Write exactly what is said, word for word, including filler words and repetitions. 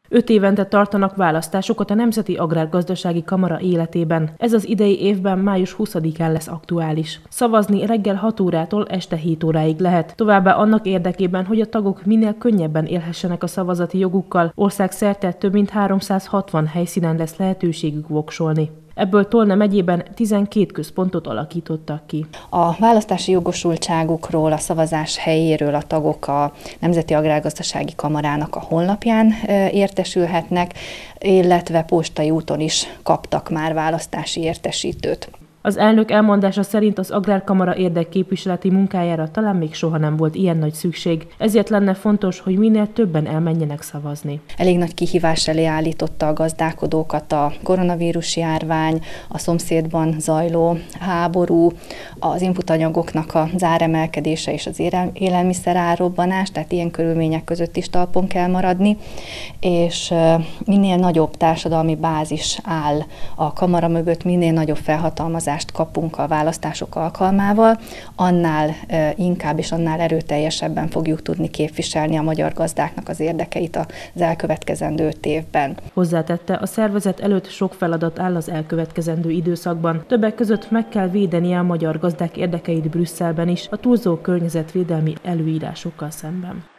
Öt évente tartanak választásokat a Nemzeti Agrárgazdasági Kamara életében. Ez az idei évben május huszadikán lesz aktuális. Szavazni reggel hat órától este hét óráig lehet. Továbbá annak érdekében, hogy a tagok minél könnyebben élhessenek a szavazati jogukkal, országszerte több mint háromszázhatvan helyszínen lesz lehetőségük voksolni. Ebből Tolna megyében tizenkét központot alakítottak ki. A választási jogosultságukról, a szavazás helyéről a tagok a Nemzeti Agrárgazdasági Kamarának a honlapján értesülhetnek, illetve postai úton is kaptak már választási értesítőt. Az elnök elmondása szerint az Agrárkamara érdekképviseleti munkájára talán még soha nem volt ilyen nagy szükség, ezért lenne fontos, hogy minél többen elmenjenek szavazni. Elég nagy kihívás elé állította a gazdálkodókat a koronavírus járvány, a szomszédban zajló háború, az inputanyagoknak az áremelkedése és az élelmiszer árrobbanás, tehát ilyen körülmények között is talpon kell maradni, és minél nagyobb társadalmi bázis áll a kamara mögött, minél nagyobb felhatalmazást kapunk a választások alkalmával, annál inkább és annál erőteljesebben fogjuk tudni képviselni a magyar gazdáknak az érdekeit az elkövetkezendő öt évben. Hozzátette, a szervezet előtt sok feladat áll az elkövetkezendő időszakban. Többek között meg kell védenie a magyar gazdák érdekeit Brüsszelben is, a túlzó környezetvédelmi előírásokkal szemben.